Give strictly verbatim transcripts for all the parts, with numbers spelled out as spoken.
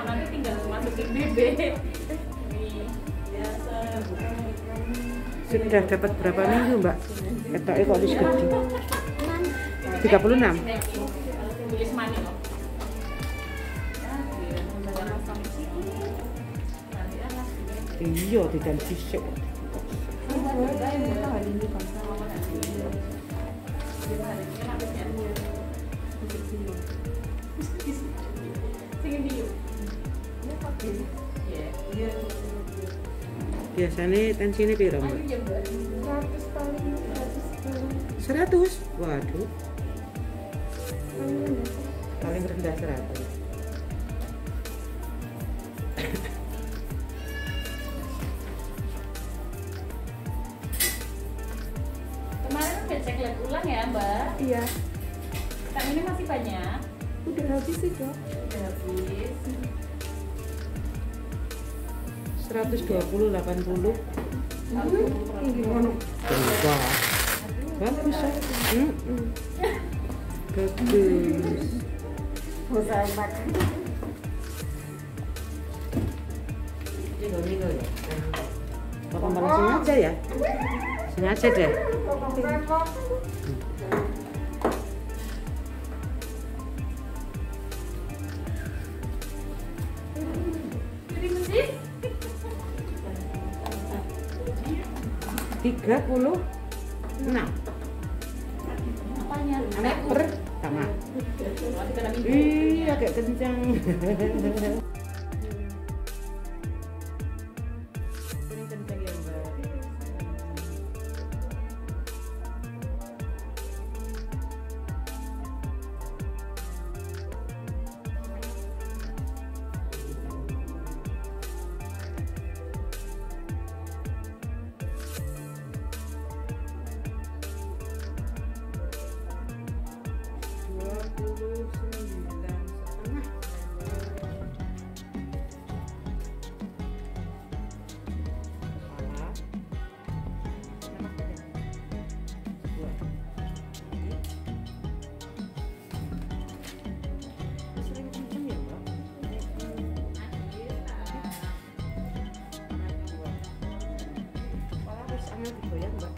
nanti tinggal masukin B B. Sudah dapat berapa minggu Mbak? Ketoknya kok wis gede. tiga puluh enam. Tulis mani loh. Iya, tidak sisik. Biasanya tensinya piro, Mbak? seratus. Waduh. Paling rendah seratus. Kemarin udah cek lab ulang ya, Mbak? Iya. Kan ini masih banyak. Udah habis sih, Dok. Udah habis. seratus dua puluh, delapan puluh. Gimana? Wah. Bagus ya. Mm-mm. Bagus. Bisa enak. Bapak malah sengaja ya? Sengaja deh. Tiga puluh enam. Apanya? Anak pertama. Iya, kayak kencang. Ini kencang ya, Mbak. dua puluh sembilan setengah. Kepala. Dua. Sering kenceng ya, Mbak? Dua. Kepala harus angkat digoyang, Mbak.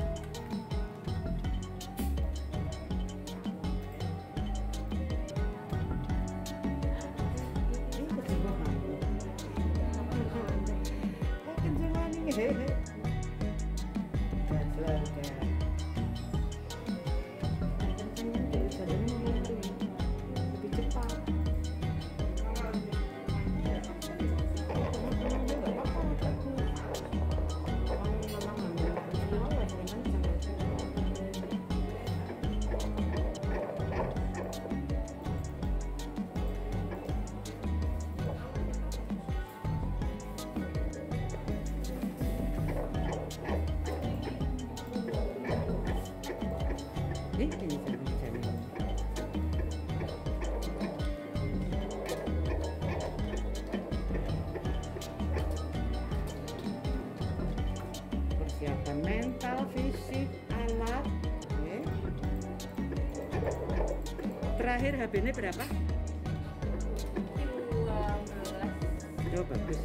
Ini ini cara-caranya. Persiapan mental, fisik, alat. Oke. Terakhir H B-nya berapa? dua belas. Oh, bagus.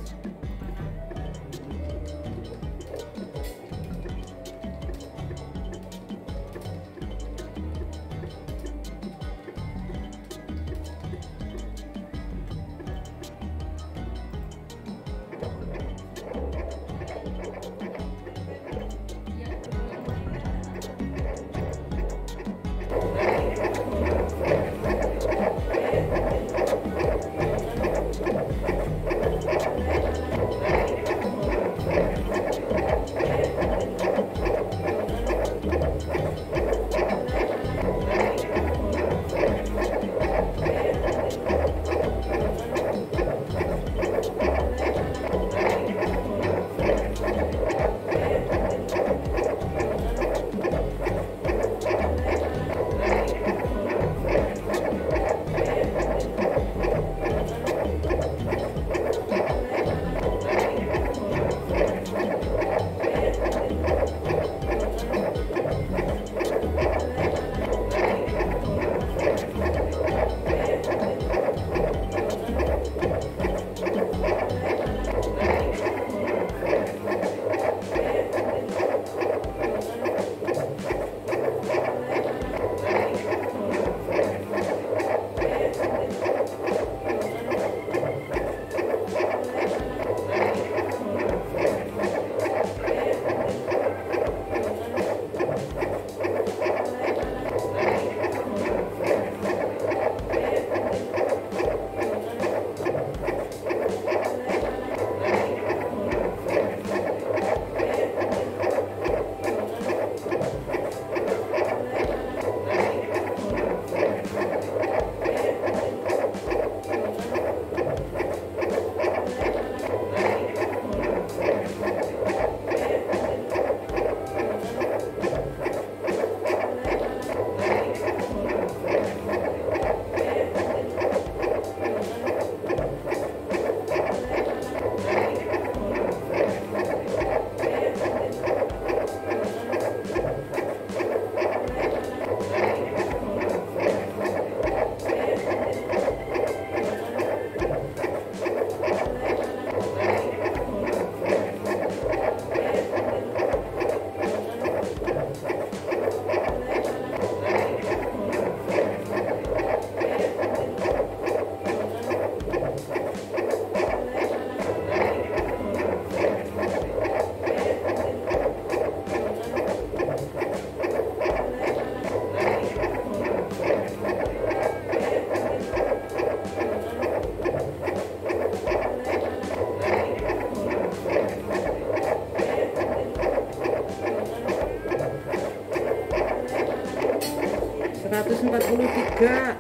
empat puluh tiga.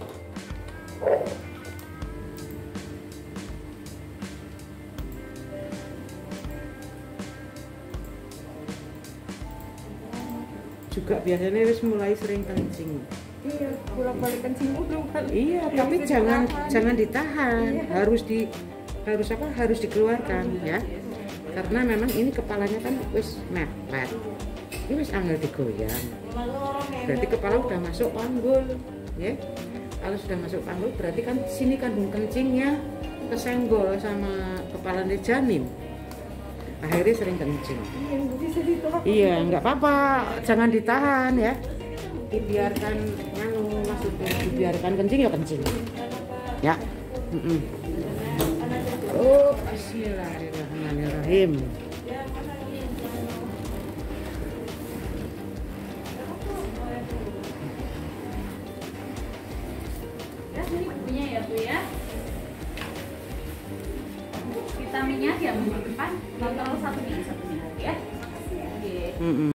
Juga biasanya wis mulai sering kencing. Iya, bolak-balik kencing mulu kan. Iya, tapi jangan jangan ditahan, harus di harus apa? Harus dikeluarkan ya. Karena memang ini kepalanya kan wis mepet. Ini wis angel digoyang. Berarti kepala udah masuk panggul, ya. Kalau sudah masuk panggul berarti kan sini kandung kencingnya kesenggol sama kepala janin. Akhirnya sering kencing. Iya, bisa ditolak. Iya, nggak apa-apa, jangan ditahan ya. Dibiarkan, anu maksudnya dibiarkan kencing ya kencing. Ya. Mm -mm. Oh, bismillahirrahmanirrahim. Ya, ini bukunya ya Bu ya. Vitaminnya diambil di depan, nonton satu ini satunya ya. Oke. Mm -mm.